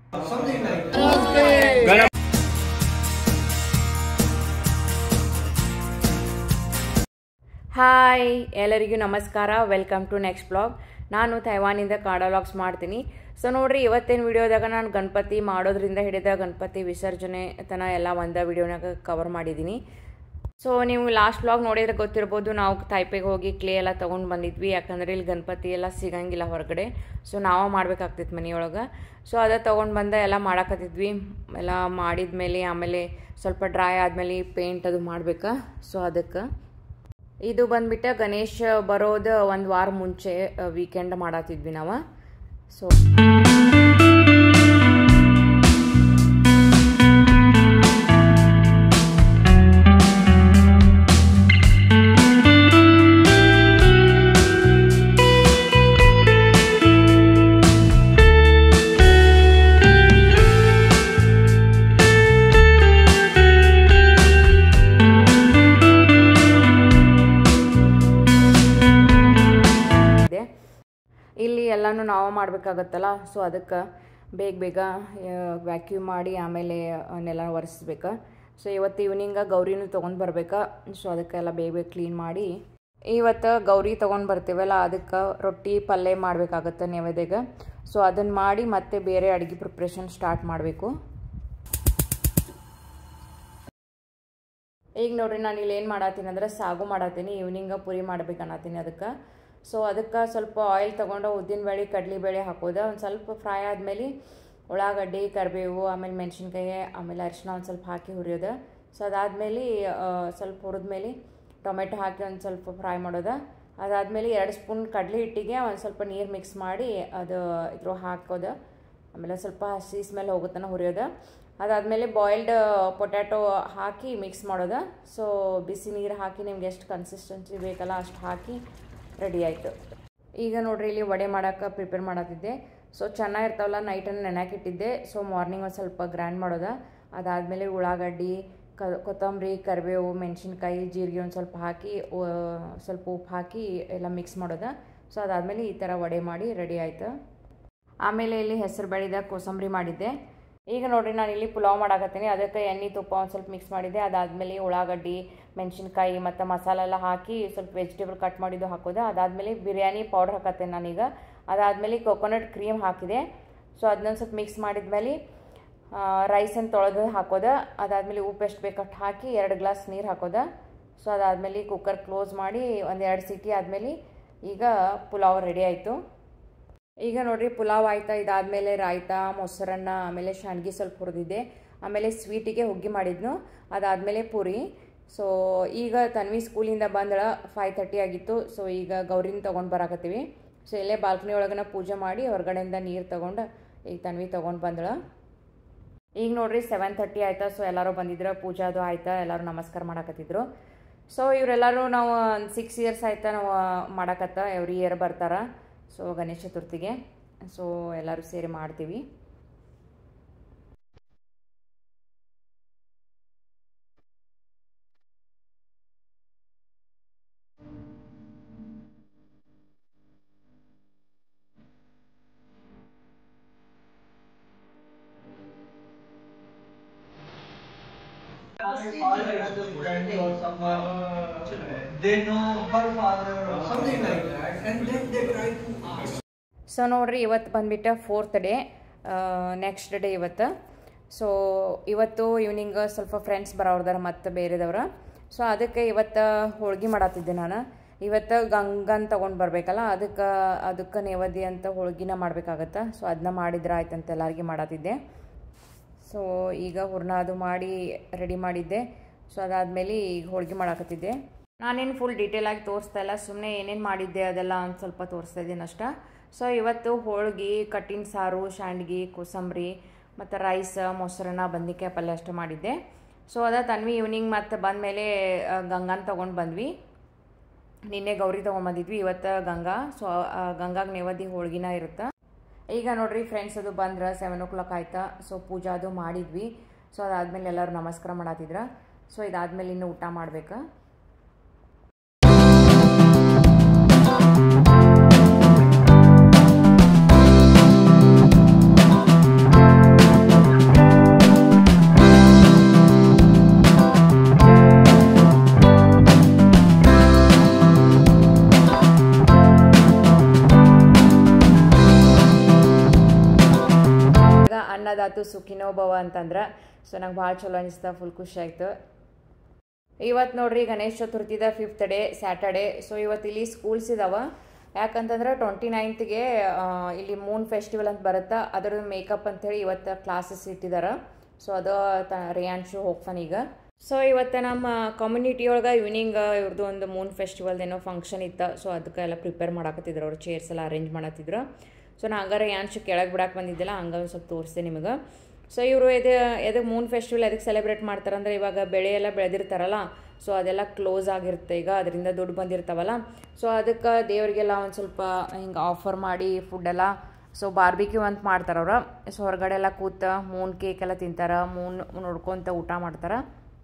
Something like that. Hi ಎಲ್ಲರಿಗೂ ನಮಸ್ಕಾರ, welcome to next blog. ನಾನು ತೈವಾನಿಂದ ಕಾಡ ವ್ಲಾಗ್ಸ್ ಮಾಡ್ತೀನಿ. ಸೊ ನೋಡ್ರಿ, ಇವತ್ತೇನು ವಿಡಿಯೋದಾಗ ನಾನು ಗಣಪತಿ ಮಾಡೋದ್ರಿಂದ ಹಿಡಿದ ಗಣಪತಿ ವಿಸರ್ಜನೆ ತನ ಎಲ್ಲ ಒಂದೇ ವಿಡಿಯೋನಾಗ ಕವರ್ ಮಾಡಿದ್ದೀನಿ. ಸೊ ನೀವು ಲಾಸ್ಟ್ ಬ್ಲಾಗ್ ನೋಡಿದ್ರೆ ಗೊತ್ತಿರ್ಬೋದು, ನಾವು ತಾಯ್ಪೆಗೆ ಹೋಗಿ ಕ್ಲೇ ಎಲ್ಲ ತೊಗೊಂಡು ಬಂದಿದ್ವಿ. ಯಾಕಂದರೆ ಇಲ್ಲಿ ಗಣಪತಿ ಎಲ್ಲ ಸಿಗಂಗಿಲ್ಲ ಹೊರಗಡೆ. ಸೊ ನಾವು ಮಾಡ್ಬೇಕಾಗ್ತಿತ್ತು ಮನೆಯೊಳಗೆ. ಸೊ ಅದೇ ತೊಗೊಂಡು ಬಂದ ಎಲ್ಲ ಮಾಡಾಕತ್ತಿದ್ವಿ. ಎಲ್ಲ ಮಾಡಿದ್ಮೇಲೆ ಆಮೇಲೆ ಸ್ವಲ್ಪ ಡ್ರೈ ಆದಮೇಲೆ ಪೇಂಟ್ ಅದು ಮಾಡ್ಬೇಕಾ. ಸೊ ಅದಕ್ಕೆ ಇದು ಬಂದ್ಬಿಟ್ಟು ಗಣೇಶ್ ಬರೋದು ಒಂದು ವಾರ ಮುಂಚೆ ವೀಕೆಂಡ್ ಮಾಡತ್ತಿದ್ವಿ ನಾವು. ಸೊ ಇಲ್ಲಿ ಎಲ್ಲನೂ ನಾವು ಮಾಡಬೇಕಾಗತ್ತಲ್ಲ. ಸೊ ಅದಕ್ಕೆ ಬೇಗ ವ್ಯಾಕ್ಯೂಮ್ ಮಾಡಿ ಆಮೇಲೆ ನೆಲ ಒರೆಸ್ಬೇಕು. ಸೊ ಇವತ್ತು ಈವ್ನಿಂಗ ಗೌರಿನೂ ತೊಗೊಂಡು ಬರ್ಬೇಕಾ. ಸೊ ಅದಕ್ಕೆಲ್ಲ ಬೇಗ ಕ್ಲೀನ್ ಮಾಡಿ ಇವತ್ತು ಗೌರಿ ತೊಗೊಂಡು ಬರ್ತೀವಲ್ಲ, ಅದಕ್ಕೆ ರೊಟ್ಟಿ ಪಲ್ಯ ಮಾಡಬೇಕಾಗತ್ತೆ ನೈವೇದ್ಯಗೆ. ಸೊ ಅದನ್ನು ಮಾಡಿ ಮತ್ತೆ ಬೇರೆ ಅಡುಗೆ ಪ್ರಿಪ್ರೇಷನ್ ಸ್ಟಾರ್ಟ್ ಮಾಡಬೇಕು. ಈಗ ನೋಡ್ರಿ, ನಾನು ಇಲ್ಲಿ ಏನು ಮಾಡತ್ತೀನಿ ಅಂದ್ರೆ ಸಾಗು ಮಾಡತ್ತೀನಿ. ಈವ್ನಿಂಗ ಪುರಿ ಮಾಡ್ಬೇಕು ಅನ್ನತ್ತೀನಿ ಅದಕ್ಕೆ. ಸೊ ಅದಕ್ಕೆ ಸ್ವಲ್ಪ ಆಯಿಲ್ ತೊಗೊಂಡು ಉದ್ದಿನಬೇಳೆ ಕಡಲೆಬೇಳೆ ಹಾಕೋದು. ಒಂದು ಸ್ವಲ್ಪ ಫ್ರೈ ಆದಮೇಲೆ ಉಳ್ಳಾಗಡ್ಡಿ ಕರಿಬೇವು ಆಮೇಲೆ ಮೆಣಸಿನ್ಕಾಯಿ ಆಮೇಲೆ ಅರಿಶಿನ ಒಂದು ಸ್ವಲ್ಪ ಹಾಕಿ ಹುರಿಯೋದು. ಸೊ ಅದಾದಮೇಲೆ ಸ್ವಲ್ಪ ಹುರಿದ್ಮೇಲೆ ಟೊಮೆಟೊ ಹಾಕಿ ಒಂದು ಸ್ವಲ್ಪ ಫ್ರೈ ಮಾಡೋದು. ಅದಾದಮೇಲೆ 2 ಸ್ಪೂನ್ ಕಡಲೆ ಹಿಟ್ಟಿಗೆ ಒಂದು ಸ್ವಲ್ಪ ನೀರು ಮಿಕ್ಸ್ ಮಾಡಿ ಅದು ಇದ್ರ ಹಾಕೋದು. ಆಮೇಲೆ ಸ್ವಲ್ಪ ಹಸಿ ಸ್ಮೆಲ್ ಹೋಗುತ್ತಾನ ಹುರಿಯೋದು. ಅದಾದಮೇಲೆ ಬಾಯ್ಲ್ಡ್ ಪೊಟ್ಯಾಟೊ ಹಾಕಿ ಮಿಕ್ಸ್ ಮಾಡೋದು. ಸೊ ಬಿಸಿ ನೀರು ಹಾಕಿ ನಿಮ್ಗೆ ಎಷ್ಟು ಕನ್ಸಿಸ್ಟೆನ್ಸಿ ಬೇಕಲ್ಲ ಅಷ್ಟು ಹಾಕಿ ರೆಡಿ ಆಯಿತು. ಈಗ ನೋಡ್ರಿ, ಇಲ್ಲಿ ವಡೆ ಮಾಡೋಕೆ ಪ್ರಿಪೇರ್ ಮಾಡತ್ತಿದ್ದೆ. ಸೊ ಚೆನ್ನಾಗಿರ್ತಾವಲ್ಲ, ನೈಟನ್ನು ನೆನೆಯಾಕಿಟ್ಟಿದ್ದೆ. ಸೊ ಮಾರ್ನಿಂಗ್ ಒಂದು ಸ್ವಲ್ಪ ಗ್ರೈಂಡ್ ಮಾಡೋದು. ಅದಾದಮೇಲೆ ಉಳ್ಳಾಗಡ್ಡಿ ಕೊತ್ತಂಬರಿ ಕರಿಬೇವು ಮೆಣಸಿನ್ಕಾಯಿ ಜೀರಿಗೆ ಒಂದು ಸ್ವಲ್ಪ ಹಾಕಿ ಸ್ವಲ್ಪ ಉಪ್ಪು ಹಾಕಿ ಎಲ್ಲ ಮಿಕ್ಸ್ ಮಾಡೋದು. ಸೊ ಅದಾದಮೇಲೆ ಈ ಥರ ವಡೆ ಮಾಡಿ ರೆಡಿ ಆಯಿತು. ಆಮೇಲೆ ಇಲ್ಲಿ ಹೆಸರು ಬೇಳೆದ ಕೋಸಂಬರಿ ಮಾಡಿದ್ದೆ. ಈಗ ನೋಡಿರಿ, ನಾನು ಇಲ್ಲಿ ಪುಲಾವ್ ಮಾಡಾಕತ್ತೀನಿ. ಅದಕ್ಕೆ ಎಣ್ಣೆ ತುಪ್ಪ ಒಂದು ಸ್ವಲ್ಪ ಮಿಕ್ಸ್ ಮಾಡಿದ್ದೆ. ಅದಾದಮೇಲೆ ಉಳ್ಳಾಗಡ್ಡಿ ಮೆಣಸಿನ್ಕಾಯಿ ಮತ್ತು ಮಸಾಲೆ ಎಲ್ಲ ಹಾಕಿ ಸ್ವಲ್ಪ ವೆಜಿಟೇಬಲ್ ಕಟ್ ಮಾಡಿದ್ದು ಹಾಕೋದು. ಅದಾದಮೇಲೆ ಬಿರಿಯಾನಿ ಪೌಡ್ರ್ ಹಾಕತ್ತೇನೆ ನಾನೀಗ. ಅದಾದಮೇಲೆ ಕೊಕೊನಟ್ ಕ್ರೀಮ್ ಹಾಕಿದೆ. ಸೊ ಅದನ್ನೊಂದು ಸ್ವಲ್ಪ ಮಿಕ್ಸ್ ಮಾಡಿದ್ಮೇಲೆ ರೈಸನ್ನು ತೊಳೆದು ಹಾಕೋದು. ಅದಾದಮೇಲೆ ಉಪ್ಪು ಎಷ್ಟು ಬೇಕಟ್ಟು ಹಾಕಿ 2 ಗ್ಲಾಸ್ ನೀರು ಹಾಕೋದು. ಸೊ ಅದಾದಮೇಲೆ ಕುಕ್ಕರ್ ಕ್ಲೋಸ್ ಮಾಡಿ ಒಂದು 2 ಸೀಟಿ ಆದಮೇಲೆ ಈಗ ಪುಲಾವ್ ರೆಡಿ ಆಯಿತು. ಈಗ ನೋಡಿರಿ, ಪುಲಾವ್ ಆಯ್ತಾ. ಇದಾದಮೇಲೆ ರಾಯ್ತಾ ಮೊಸರನ್ನ ಆಮೇಲೆ ಶಾಂಡ್ಗಿ ಸ್ವಲ್ಪ ಹುರಿದಿದ್ದೆ. ಆಮೇಲೆ ಸ್ವೀಟಿಗೆ ಹುಗ್ಗಿ ಮಾಡಿದ್ನು. ಅದಾದಮೇಲೆ ಪೂರಿ. ಸೊ ಈಗ ತನ್ವಿ ಸ್ಕೂಲಿಂದ ಬಂದಳ 5:30 ಆಗಿತ್ತು. ಸೊ ಈಗ ಗೌರಿನ ತೊಗೊಂಡು ಬರಾಕತ್ತೀವಿ. ಸೊ ಇಲ್ಲೇ ಬಾಲ್ಕನಿ ಒಳಗನ ಪೂಜೆ ಮಾಡಿ ಹೊರಗಡೆಯಿಂದ ನೀರು ತೊಗೊಂಡು ಈಗ ತನ್ವಿ ತೊಗೊಂಡು ಬಂದಳ. ಈಗ ನೋಡ್ರಿ 7:30 ಆಯ್ತಾ. ಸೊ ಎಲ್ಲರೂ ಬಂದಿದ್ರು, ಪೂಜೆ ಅದು ಆಯ್ತಾ, ಎಲ್ಲರೂ ನಮಸ್ಕಾರ ಮಾಡಾಕತ್ತಿದ್ರು. ಸೊ ಇವರೆಲ್ಲರೂ ನಾವು 6 ಇಯರ್ಸ್ ಆಯ್ತಾ ನಾವು ಮಾಡಾಕತ್ತ. ಎವ್ರಿ ಇಯರ್ ಬರ್ತಾರ. ಸೊ ಗಣೇಶ ಚತುರ್ಥಿಗೆ ಸೊ ಎಲ್ಲರೂ ಸೇರಿ ಮಾಡ್ತೀವಿ. They know her father or something like that, and then they try to. So ನೋಡ್ರಿ, ಇವತ್ತು ಬಂದ್ಬಿಟ್ಟು 4th ಡೇ, ನೆಕ್ಸ್ಟ್ ಡೇ ಇವತ್ತು. ಸೊ ಇವತ್ತು ಈವ್ನಿಂಗ್ ಸ್ವಲ್ಪ ಫ್ರೆಂಡ್ಸ್ ಬರೋರ್ದಾರ ಮತ್ತು ಬೇರೆದವ್ರು. ಸೊ ಅದಕ್ಕೆ ಇವತ್ತು ಹೋಳ್ಗೆ ಮಾಡತ್ತಿದ್ದೆ ನಾನು. ಇವತ್ತು ಗಂಗನ್ ತೊಗೊಂಡು ಬರಬೇಕಲ್ಲ, ಅದಕ್ಕೆ ನೈವೇದ್ಯ ಅಂತ ಹೋಳ್ಗಿನ ಮಾಡಬೇಕಾಗತ್ತೆ. ಸೊ ಅದನ್ನ ಮಾಡಿದ್ರೆ ಆಯ್ತಂತ ಎಲ್ಲರಿಗೆ ಮಾಡತ್ತಿದ್ದೆ. ಸೊ ಈಗ ಹೂರ್ಣ ಅದು ಮಾಡಿ ರೆಡಿ ಮಾಡಿದ್ದೆ. ಸೊ ಅದಾದಮೇಲೆ ಈಗ ಹೋಳ್ಗೆ ಮಾಡಾಕತ್ತಿದ್ದೆ. ನಾನೇನು ಫುಲ್ ಡೀಟೇಲಾಗಿ ತೋರಿಸ್ತಾ ಇಲ್ಲ, ಸುಮ್ಮನೆ ಏನೇನು ಮಾಡಿದ್ದೆ ಅದೆಲ್ಲ ಒಂದು ಸ್ವಲ್ಪ ತೋರಿಸ್ತಾ ಇದ್ದೀನಿ ಅಷ್ಟೇ. ಸೊ ಇವತ್ತು ಹೋಳ್ಗೆ, ಕಟ್ಟಿನ ಸಾರು, ಶಾಂಡ್ಗಿ, ಕೋಸಂಬರಿ ಮತ್ತು ರೈಸ್, ಮೊಸರನ್ನ, ಬದ್ನಿಕಾಯಿ ಪಲ್ಯ ಅಷ್ಟು ಮಾಡಿದ್ದೆ. ಸೊ ತನ್ವಿ ಈವ್ನಿಂಗ್ ಮತ್ತು ಬಂದಮೇಲೆ ಗಂಗಾನ ತೊಗೊಂಡು ಬಂದ್ವಿ. ನಿನ್ನೆ ಗೌರಿ ತೊಗೊಂಬಂದಿದ್ವಿ, ಇವತ್ತು ಗಂಗಾ. ಸೊ ಗಂಗಾಗ ನೈವೇದ್ಯ ಹೋಳ್ಗಿನ ಇರುತ್ತೆ. ಈಗ ನೋಡ್ರಿ, ಫ್ರೆಂಡ್ಸ್ ಅದು ಬಂದ್ರೆ 7 o'clock ಆಯ್ತಾ. ಸೊ ಪೂಜಾ ಅದು ಮಾಡಿದ್ವಿ. ಸೊ ಅದಾದಮೇಲೆ ಎಲ್ಲರೂ ನಮಸ್ಕಾರ ಮಾಡತ್ತಿದ್ರು. ಸೊ ಇದಾದಮೇಲೆ ಇನ್ನು ಊಟ ಮಾಡ್ಬೇಕು. ಅನ್ನದಾತು ಸುಖಿನೋ ಭವ ಅಂತಂದ್ರೆ. ಸೊ ನಂಗೆ ಭಾಳ ಚಲೋ ಅನಿಸ್ತಾ, ಫುಲ್ ಖುಷಿ ಆಯಿತು. ಇವತ್ತು ನೋಡ್ರಿ ಗಣೇಶ ಚತುರ್ಥಿದ 5th ಡೇ ಸ್ಯಾಟರ್ಡೇ. ಸೊ ಇವತ್ತು ಇಲ್ಲಿ ಸ್ಕೂಲ್ಸ್ ಇದಾವೆ. ಯಾಕಂತಂದ್ರೆ 29th ಇಲ್ಲಿ ಮೂನ್ ಫೆಸ್ಟಿವಲ್ ಅಂತ ಬರುತ್ತೆ, ಅದರ ಮೇಕಪ್ ಅಂಥೇಳಿ ಇವತ್ತು ಕ್ಲಾಸಸ್ ಇಟ್ಟಿದ್ದಾರೆ. ಸೊ ಅದು ರೇಯಾನ್ಶು ಹೋಗ್ತಾನೆ ಈಗ. ಸೊ ಇವತ್ತು ನಮ್ಮ ಕಮ್ಯುನಿಟಿ ಒಳಗೆ ಈವ್ನಿಂಗ್ ಇವ್ರದ್ದು ಒಂದು ಮೂನ್ ಫೆಸ್ಟಿವಲ್ದೇನೋ ಫಂಕ್ಷನ್ ಇತ್ತು. ಸೊ ಅದಕ್ಕೆಲ್ಲ ಪ್ರಿಪೇರ್ ಮಾಡಕತ್ತಿದ್ರು, ಅವ್ರು ಚೇರ್ಸ್ ಎಲ್ಲ ಅರೇಂಜ್ ಮಾಡತ್ತಿದ್ರು. ಸೊ ನಾ ಹಂಗಾರೆ ರೇಯಾನ್ಶು ಕೆಳಗೆ ಬಿಡಕ್ಕೆ ಬಂದಿದ್ದಿಲ್ಲ, ಹಂಗೆ ಒಂದು ಸ್ವಲ್ಪ ತೋರಿಸ್ದೆ ನಿಮಗೆ. ಸೊ ಇವರು ಎದಕ್ಕೆ ಮೂನ್ ಫೆಸ್ಟಿವಲ್ ಎದಕ್ಕೆ ಸೆಲೆಬ್ರೇಟ್ ಮಾಡ್ತಾರಂದ್ರೆ, ಇವಾಗ ಬೆಳೆ ಎಲ್ಲ ಬೆಳೆದಿರ್ತಾರಲ್ಲ, ಸೊ ಅದೆಲ್ಲ ಕ್ಲೋಸ್ ಆಗಿರುತ್ತೆ ಈಗ, ಅದರಿಂದ ದುಡ್ಡು ಬಂದಿರ್ತಾವಲ್ಲ. ಸೊ ಅದಕ್ಕೆ ದೇವರಿಗೆಲ್ಲ ಒಂದು ಸ್ವಲ್ಪ ಹಿಂಗೆ ಆಫರ್ ಮಾಡಿ ಫುಡ್ಡೆಲ್ಲ, ಸೊ ಬಾರ್ಬಿಕ್ಯೂ ಅಂತ ಮಾಡ್ತಾರೆ ಅವ್ರು. ಸೊ ಹೊರಗಡೆ ಎಲ್ಲ ಕೂತ ಮೂನ್ ಕೇಕ್ ಎಲ್ಲ ತಿಂತಾರೆ, ಮೂನ್ ನೋಡ್ಕೊತ ಊಟ ಮಾಡ್ತಾರೆ.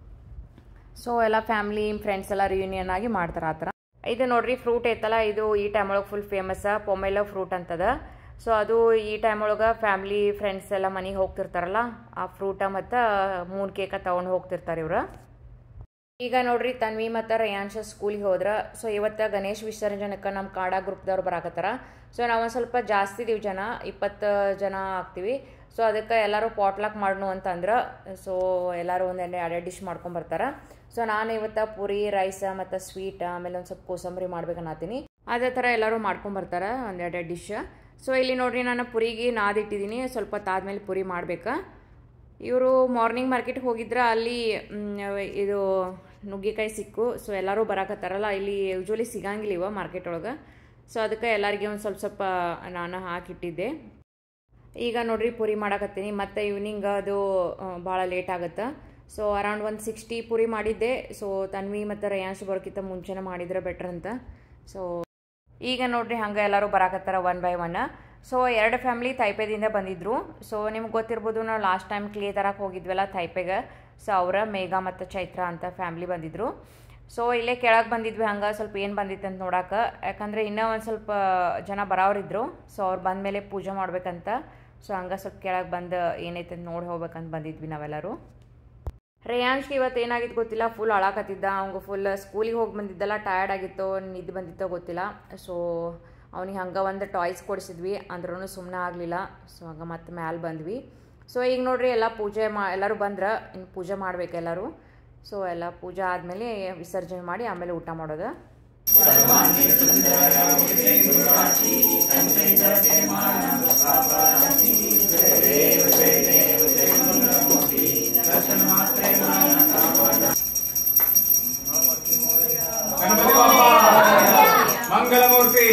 ಸೊ ಎಲ್ಲ ಫ್ಯಾಮ್ಲಿ ಫ್ರೆಂಡ್ಸ್ ಎಲ್ಲ ರಿಯೂನಿಯನ್ ಆಗಿ ಮಾಡ್ತಾರೆ ಆ ಥರ. ಇದು ನೋಡ್ರಿ ಫ್ರೂಟ್ ಐತಲ್ಲ, ಇದು ಈ ಟೈಮ್ ಒಳಗೆ ಫುಲ್ ಫೇಮಸ್, ಪೊಮೆಲೋ ಫ್ರೂಟ್ ಅಂತದ. ಸೊ ಅದು ಈ ಟೈಮ್ ಒಳಗೆ ಫ್ಯಾಮ್ಲಿ ಫ್ರೆಂಡ್ಸ್ ಎಲ್ಲ ಮನೆಗೆ ಹೋಗ್ತಿರ್ತಾರಲ್ಲ, ಆ ಫ್ರೂಟ ಮತ್ತು ಮೂನ್ ಕೇಕ ತೊಗೊಂಡು ಹೋಗ್ತಿರ್ತಾರೆ ಇವರು. ಈಗ ನೋಡ್ರಿ ತನ್ವಿ ಮತ್ತು ರೇಯಾನ್ಶ ಸ್ಕೂಲಿಗೆ ಹೋದ್ರೆ. ಸೊ ಇವತ್ತು ಗಣೇಶ ವಿಸರ್ಜನಕ್ಕೆ ನಮ್ಮ ಕಾಡ ಗ್ರೂಪ್ದವ್ರು ಬರಾಕತ್ತಾರ. ಸೊ ನಾವೊಂದು ಸ್ವಲ್ಪ ಜಾಸ್ತಿ ಇದೀವಿ ಜನ, 20 ಜನ ಆಗ್ತೀವಿ. ಸೊ ಅದಕ್ಕೆ ಎಲ್ಲರೂ ಪಾಟ್ಲಾಕ್ ಮಾಡೋಣ ಅಂತಂದ್ರೆ. ಸೊ ಎಲ್ಲರೂ ಎರಡು ಡಿಶ್ ಮಾಡ್ಕೊಂಬರ್ತಾರೆ. ಸೊ ನಾನು ಇವತ್ತು ಪುರಿ ರೈಸ್ ಮತ್ತು ಸ್ವೀಟ್, ಆಮೇಲೆ ಒಂದು ಸ್ವಲ್ಪ ಕೋಸಂಬರಿ ಮಾಡ್ಬೇಕನ್ನತ್ತೀನಿ. ಅದೇ ಥರ ಎಲ್ಲರೂ ಮಾಡ್ಕೊಂಬರ್ತಾರೆ ಒಂದೆರಡು ಡಿಶ್. ಸೊ ಇಲ್ಲಿ ನೋಡ್ರಿ ನಾನು ಪುರಿಗೆ ನಾದಿಟ್ಟಿದ್ದೀನಿ, ಸ್ವಲ್ಪ ಹೊತ್ತಾದ್ಮೇಲೆ ಪುರಿ ಮಾಡ್ಬೇಕು. ಇವರು ಮಾರ್ನಿಂಗ್ ಮಾರ್ಕೆಟ್ಗೆ ಹೋಗಿದ್ರೆ ಅಲ್ಲಿ ಇದು ನುಗ್ಗೆಕಾಯಿ ಸಿಕ್ಕು. ಸೊ ಎಲ್ಲರೂ ಬರಾಕತ್ತಾರಲ್ಲ, ಇಲ್ಲಿ ಯೂಶ್ವಲಿ ಸಿಗಂಗಿಲ್ಲ ಇವ ಮಾರ್ಕೆಟ್ ಒಳಗೆ. ಸೊ ಅದಕ್ಕೆ ಎಲ್ಲರಿಗೆ ಒಂದು ಸ್ವಲ್ಪ ನಾನು ಹಾಕಿಟ್ಟಿದ್ದೆ. ಈಗ ನೋಡ್ರಿ ಪುರಿ ಮಾಡಕತ್ತೀನಿ. ಮತ್ತು ಈವ್ನಿಂಗ್ ಅದು ಭಾಳ ಲೇಟ್ ಆಗುತ್ತೆ. ಸೊ ಅರೌಂಡ್ 160 ಪುರಿ ಮಾಡಿದ್ದೆ. ಸೊ ತನ್ವಿ ಮತ್ತು ರೇಯಾನ್ಶ್ ಬರೋಕ್ಕಿಂತ ಮುಂಚೆನೇ ಮಾಡಿದ್ರೆ ಬೆಟ್ರ್ ಅಂತ. ಸೊ ಈಗ ನೋಡ್ರಿ ಹಂಗೆ ಎಲ್ಲರೂ ಬರಾಕತ್ತಾರ 1 by 1. ಸೊ 2 ಫ್ಯಾಮ್ಲಿ ತೈಪೆದಿಂದ ಬಂದಿದ್ರು. ಸೊ ನಿಮ್ಗೆ ಗೊತ್ತಿರ್ಬೋದು, ನಾವು ಲಾಸ್ಟ್ ಟೈಮ್ ಕ್ಲೇ ತರಕ್ಕೆ ಹೋಗಿದ್ವಲ್ಲ ತೈಪೆಗೆ. ಸೊ ಅವರ ಮೇಘ ಮತ್ತು ಚೈತ್ರ ಅಂತ ಫ್ಯಾಮ್ಲಿ ಬಂದಿದ್ರು. ಸೊ ಇಲ್ಲೇ ಕೆಳಗೆ ಬಂದಿದ್ವಿ, ಹಂಗೆ ಸ್ವಲ್ಪ ಏನು ಬಂದಿತ್ತು ಅಂತ ನೋಡೋಕೆ. ಯಾಕಂದರೆ ಇನ್ನೂ ಒಂದು ಸ್ವಲ್ಪ ಜನ ಬರೋರಿದ್ರು. ಸೊ ಅವ್ರು ಬಂದಮೇಲೆ ಪೂಜೆ ಮಾಡ್ಬೇಕಂತ. ಸೊ ಹಂಗೆ ಸ್ವಲ್ಪ ಕೆಳಗೆ ಬಂದು ಏನೈತೆ ಅಂತ ನೋಡಿ ಹೋಗ್ಬೇಕಂತ ಬಂದಿದ್ವಿ ನಾವೆಲ್ಲರೂ. ರೇಯಾನ್ಶ್ಗೆ ಇವತ್ತು ಏನಾಗಿತ್ತು ಗೊತ್ತಿಲ್ಲ, ಫುಲ್ ಅಳಾಕತ್ತಿದ್ದ. ಅವ್ಗೆ ಫುಲ್ ಸ್ಕೂಲಿಗೆ ಹೋಗಿ ಬಂದಿದ್ದಲ್ಲ, ಟಯರ್ಡ್ ಆಗಿತ್ತೋ ನಿದ್ದೆ ಬಂದಿತ್ತೋ ಗೊತ್ತಿಲ್ಲ. ಸೊ ಅವ್ನಿಗೆ ಹಂಗೆ ಒಂದು ಟಾಯ್ಸ್ ಕೊಡಿಸಿದ್ವಿ, ಅಂದ್ರೂ ಸುಮ್ಮನೆ ಆಗಲಿಲ್ಲ. ಸೊ ಹಂಗೆ ಮತ್ತೆ ಮ್ಯಾಲೆ ಬಂದ್ವಿ. ಸೊ ಈಗ ನೋಡ್ರಿ ಎಲ್ಲ ಪೂಜೆ ಎಲ್ಲರೂ ಬಂದ್ರೆ ಇನ್ನು ಪೂಜೆ ಮಾಡ್ಬೇಕು ಎಲ್ಲರೂ. ಸೊ ಎಲ್ಲ ಪೂಜೆ ಆದಮೇಲೆ ವಿಸರ್ಜನೆ ಮಾಡಿ ಆಮೇಲೆ ಊಟ ಮಾಡೋದು. Mangalamurthy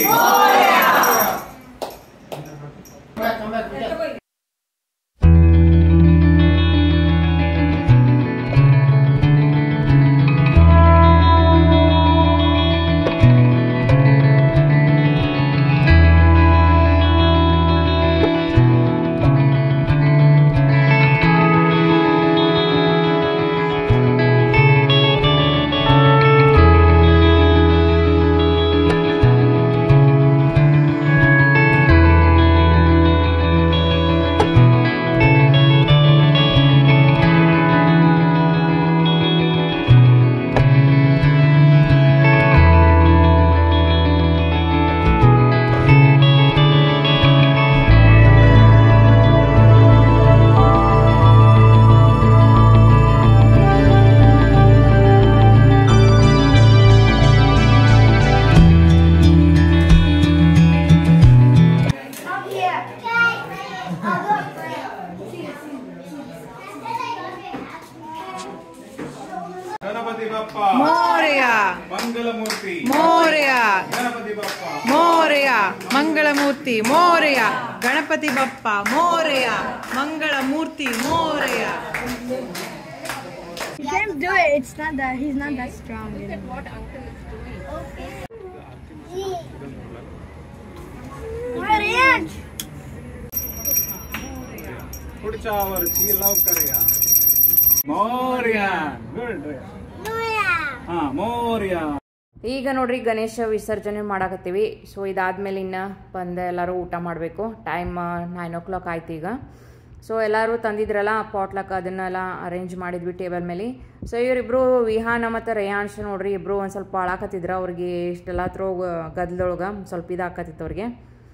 Ganpati Bappa Morya मंगलमूर्ति Morya Ganpati Bappa Morya मंगलमूर्ति Morya Ganpati Bappa Morya मंगलमूर्ति Morya. He can't do it. It's not that he's not that strong. What uncle is doing? Okay. पुढच्या वर्षी लवकर या. मोरया गुड ಹಾ ಮೋರ್ಯ. ಈಗ ನೋಡ್ರಿ ಗಣೇಶ ವಿಸರ್ಜನೆ ಮಾಡಾಕತ್ತೀವಿ. ಸೊ ಇದಾದ್ಮೇಲೆ ಇನ್ನು ಬಂದು ಎಲ್ಲರೂ ಊಟ ಮಾಡಬೇಕು. ಟೈಮ್ 9 o'clock ಆಯ್ತು ಈಗ. ಸೊ ಎಲ್ಲರೂ ತಂದಿದ್ರಲ್ಲ ಪಾಟ್ಲಕ್, ಅದನ್ನೆಲ್ಲ ಅರೇಂಜ್ ಮಾಡಿದ್ವಿ ಟೇಬಲ್ ಮೇಲೆ. ಸೊ ಇವರಿಬ್ರು ವಿಹಾನ ಮತ್ತು ರೇಯಾನ್ಶ್ ನೋಡ್ರಿ ಇಬ್ಬರು ಒಂದು ಸ್ವಲ್ಪ ಅಳಾಕತ್ತಿದ್ರು. ಅವ್ರಿಗೆ ಇಷ್ಟೆಲ್ಲ ಹತ್ರ ಗದ್ದಲೊಳಗೆ ಸ್ವಲ್ಪ ಇದಾಕತ್ತಿತ್ತು ಅವ್ರಿಗೆ.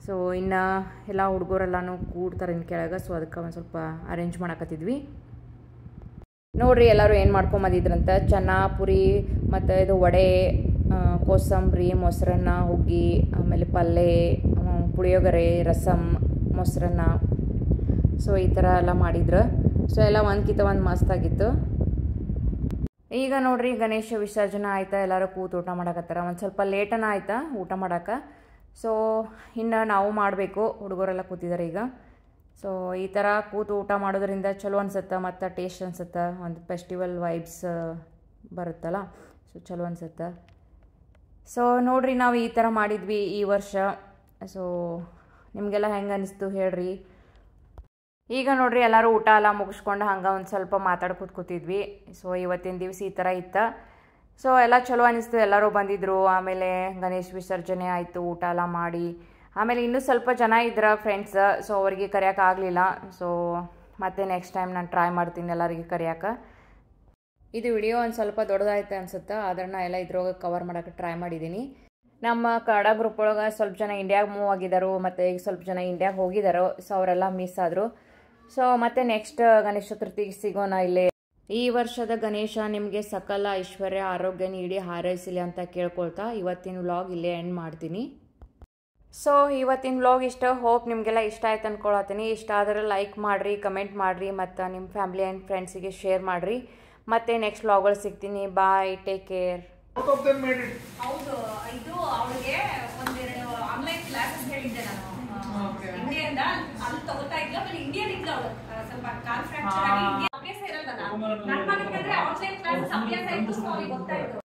ಸೊ ಇನ್ನು ಎಲ್ಲ ಹುಡುಗರೆಲ್ಲನೂ ಕೂಡ್ತಾರೆ ಇನ್ನು ಕೆಳಗೆ. ಸೊ ಅದಕ್ಕೆ ಒಂದು ಸ್ವಲ್ಪ ಅರೇಂಜ್ ಮಾಡಕತ್ತಿದ್ವಿ. ನೋಡಿರಿ ಎಲ್ಲರೂ ಏನು ಮಾಡ್ಕೊಂಬಂದಿದ್ರಂತ, ಚೆನ್ನ ಪುರಿ ಮತ್ತು ಇದು ವಡೆ, ಕೋಸಂಬರಿ, ಮೊಸರನ್ನ, ಹುಗ್ಗಿ, ಆಮೇಲೆ ಪಲ್ಯ, ಪುಳಿಯೋಗರೆ, ರಸಮ್, ಮೊಸರನ್ನ. ಸೊ ಈ ಥರ ಎಲ್ಲ ಮಾಡಿದ್ರು. ಸೊ ಎಲ್ಲ ಒಂದ್ಕಿಂತ ಒಂದು ಮಸ್ತಾಗಿತ್ತು. ಈಗ ನೋಡ್ರಿ ಗಣೇಶ ವಿಸರ್ಜನೆ ಆಯ್ತಾ, ಎಲ್ಲರೂ ಕೂತು ಊಟ ಮಾಡಕತ್ತಾರ. ಒಂದು ಸ್ವಲ್ಪ ಲೇಟನ ಆಯ್ತಾ ಊಟ ಮಾಡೋಕೆ. ಸೊ ಇನ್ನು ನಾವು ಮಾಡಬೇಕು, ಹುಡುಗರೆಲ್ಲ ಕೂತಿದ್ದಾರೆ ಈಗ. ಸೊ ಈ ಥರ ಕೂತು ಊಟ ಮಾಡೋದ್ರಿಂದ ಚಲೋ ಅನ್ಸುತ್ತೆ ಮತ್ತು ಟೇಸ್ಟ್ ಅನ್ಸುತ್ತೆ, ಒಂದು ಫೆಸ್ಟಿವಲ್ ವೈಬ್ಸ್ ಬರುತ್ತಲ್ಲ, ಸೊ ಚಲೋ ಅನ್ಸುತ್ತೆ. ಸೊ ನೋಡಿರಿ ನಾವು ಈ ಥರ ಮಾಡಿದ್ವಿ ಈ ವರ್ಷ. ಸೊ ನಿಮಗೆಲ್ಲ ಹೆಂಗೆ ಅನಿಸ್ತು ಹೇಳ್ರಿ. ಈಗ ನೋಡ್ರಿ ಎಲ್ಲರೂ ಊಟ ಎಲ್ಲ ಮುಗಿಸ್ಕೊಂಡು ಹಂಗೆ ಒಂದು ಸ್ವಲ್ಪ ಮಾತಾಡ್ಕೊತ ಕೂತಿದ್ವಿ. ಸೊ ಇವತ್ತಿನ ದಿವಸ ಈ ಥರ ಇತ್ತು. ಸೊ ಎಲ್ಲ ಚಲೋ ಅನಿಸ್ತು, ಎಲ್ಲರೂ ಬಂದಿದ್ದರು. ಆಮೇಲೆ ಗಣೇಶ ವಿಸರ್ಜನೆ ಆಯಿತು, ಊಟ ಎಲ್ಲ ಮಾಡಿ. ಆಮೇಲೆ ಇನ್ನೂ ಸ್ವಲ್ಪ ಜನ ಇದ್ರ ಫ್ರೆಂಡ್ಸ್. ಸೊ ಅವ್ರಿಗೆ ಕರೆಯೋಕ್ಕಾಗಲಿಲ್ಲ. ಸೊ ಮತ್ತೆ ನೆಕ್ಸ್ಟ್ ಟೈಮ್ ನಾನು ಟ್ರೈ ಮಾಡ್ತೀನಿ ಎಲ್ಲರಿಗೆ ಕರೆಯೋಕೆ. ಇದು ವಿಡಿಯೋ ಒಂದು ಸ್ವಲ್ಪ ದೊಡ್ಡದಾಯ್ತು ಅನ್ಸುತ್ತೆ, ಅದನ್ನು ಎಲ್ಲ ಇದ್ರೊಳಗೆ ಕವರ್ ಮಾಡೋಕ್ಕೆ ಟ್ರೈ ಮಾಡಿದ್ದೀನಿ. ನಮ್ಮ ಕನ್ನಡ ಗ್ರೂಪ್ ಒಳಗೆ ಸ್ವಲ್ಪ ಜನ ಇಂಡಿಯಾಗೆ ಮೂವ್ ಆಗಿದ್ದಾರೆ, ಮತ್ತು ಈಗ ಸ್ವಲ್ಪ ಜನ ಇಂಡಿಯಾಗೆ ಹೋಗಿದ್ದಾರೋ. ಸೊ ಅವರೆಲ್ಲ ಮಿಸ್ ಆದರು. ಸೊ ಮತ್ತೆ ನೆಕ್ಸ್ಟ್ ಗಣೇಶ ಚತುರ್ಥಿಗೆ ಸಿಗೋಣ ಇಲ್ಲೇ. ಈ ವರ್ಷದ ಗಣೇಶ ನಿಮಗೆ ಸಕಲ ಐಶ್ವರ್ಯ ಆರೋಗ್ಯ ನೀಡಿ ಹಾರೈಸಲಿ ಅಂತ ಕೇಳ್ಕೊಳ್ತಾ ಇವತ್ತಿನ ವ್ಲಾಗ್ ಇಲ್ಲೇ ಎಂಡ್ ಮಾಡ್ತೀನಿ. ಸೊ ಇವತ್ತಿನ ವ್ಲಾಗ್ ಇಷ್ಟ. ಹೋಪ್ ನಿಮಗೆಲ್ಲ ಇಷ್ಟ ಆಯ್ತು ಅಂದ್ಕೊಳತ್ತೀನಿ. ಇಷ್ಟ ಆದರೆ ಲೈಕ್ ಮಾಡಿರಿ, ಕಮೆಂಟ್ ಮಾಡಿರಿ, ಮತ್ತು ನಿಮ್ಮ ಫ್ಯಾಮಿಲಿ ಆ್ಯಂಡ್ ಫ್ರೆಂಡ್ಸಿಗೆ ಶೇರ್ ಮಾಡಿರಿ. ಮತ್ತೆ ನೆಕ್ಸ್ಟ್ ವ್ಲಾಗಲ್ಲಿ ಸಿಗ್ತೀನಿ. Bye, take care. ಹೌದು, ಇದು ಅವಳಿಗೆ ಒಂದೆರಡು ಆನ್ಲೈನ್ ಕ್ಲಾಸಸ್ ಹೇಳಿದ್ದೆ ನಾನು ಇಂಡಿಯಾದಿಂದ. ಅಲ್ಲಿ ತಗೋತಾ ಇದ್ಲು, ಆಮೇಲೆ ಇಂಡಿಯನ್ ಇದ್ಲು ಅವಳು, ಸ್ವಲ್ಪ ಕಾಲ್ ಫ್ರಾಕ್ಚರ್ ಆಗಿ ಅಭ್ಯಾಸ ಇರಲ್ಲ. ನನ್ನ ಮಗನಿಗೆ ಆನ್ಲೈನ್ ಕ್ಲಾಸಸ್ ಅಭ್ಯಾಸ ಇತ್ತು, ಸೊ ಅವ್ರಿಗೆ ಗೊತ್ತಾಯ್ತು.